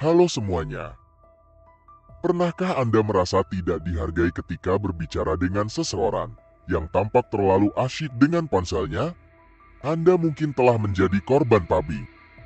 Halo semuanya. Pernahkah Anda merasa tidak dihargai ketika berbicara dengan seseorang yang tampak terlalu asyik dengan ponselnya? Anda mungkin telah menjadi korban pubbing.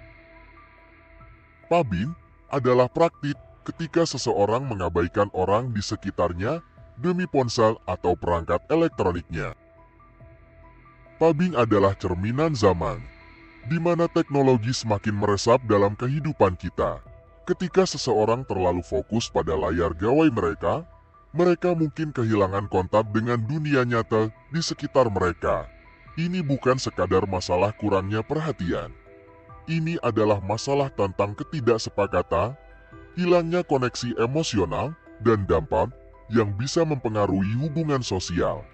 Pubbing adalah praktik ketika seseorang mengabaikan orang di sekitarnya demi ponsel atau perangkat elektroniknya. Pubbing adalah cerminan zaman, di mana teknologi semakin meresap dalam kehidupan kita. Ketika seseorang terlalu fokus pada layar gawai mereka, mereka mungkin kehilangan kontak dengan dunia nyata di sekitar mereka. Ini bukan sekadar masalah kurangnya perhatian. Ini adalah masalah tentang ketidaksepakatan, hilangnya koneksi emosional, dan dampak yang bisa mempengaruhi hubungan sosial.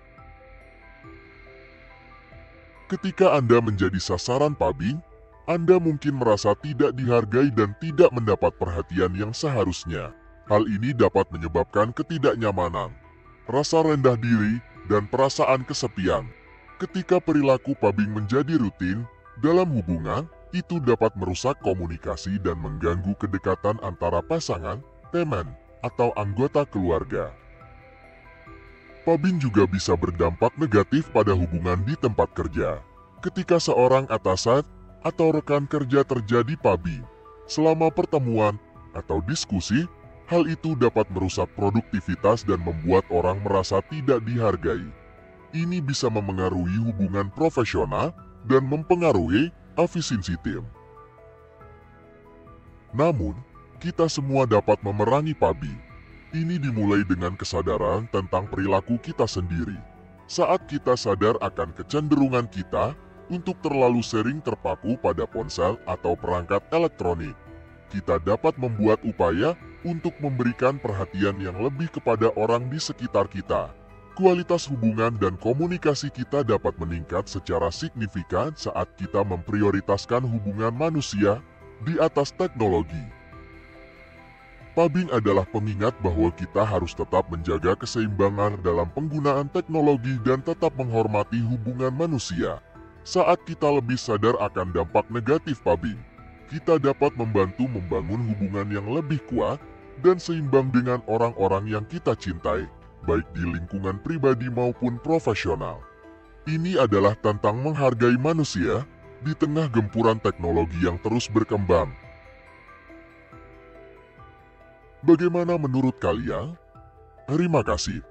Ketika Anda menjadi sasaran pubbing, Anda mungkin merasa tidak dihargai dan tidak mendapat perhatian yang seharusnya. Hal ini dapat menyebabkan ketidaknyamanan, rasa rendah diri, dan perasaan kesepian. Ketika perilaku pubbing menjadi rutin dalam hubungan, itu dapat merusak komunikasi dan mengganggu kedekatan antara pasangan, teman, atau anggota keluarga. Pubbing juga bisa berdampak negatif pada hubungan di tempat kerja. Ketika seorang atasan atau rekan kerja terjadi pubbing selama pertemuan atau diskusi, hal itu dapat merusak produktivitas dan membuat orang merasa tidak dihargai. Ini bisa memengaruhi hubungan profesional dan mempengaruhi efisiensi tim. Namun, kita semua dapat memerangi pubbing. Ini dimulai dengan kesadaran tentang perilaku kita sendiri. Saat kita sadar akan kecenderungan kita untuk terlalu sering terpaku pada ponsel atau perangkat elektronik, kita dapat membuat upaya untuk memberikan perhatian yang lebih kepada orang di sekitar kita. Kualitas hubungan dan komunikasi kita dapat meningkat secara signifikan saat kita memprioritaskan hubungan manusia di atas teknologi. Pubbing adalah pengingat bahwa kita harus tetap menjaga keseimbangan dalam penggunaan teknologi dan tetap menghormati hubungan manusia. Saat kita lebih sadar akan dampak negatif pubbing, kita dapat membantu membangun hubungan yang lebih kuat dan seimbang dengan orang-orang yang kita cintai, baik di lingkungan pribadi maupun profesional. Ini adalah tentang menghargai manusia di tengah gempuran teknologi yang terus berkembang. Bagaimana menurut kalian? Terima kasih.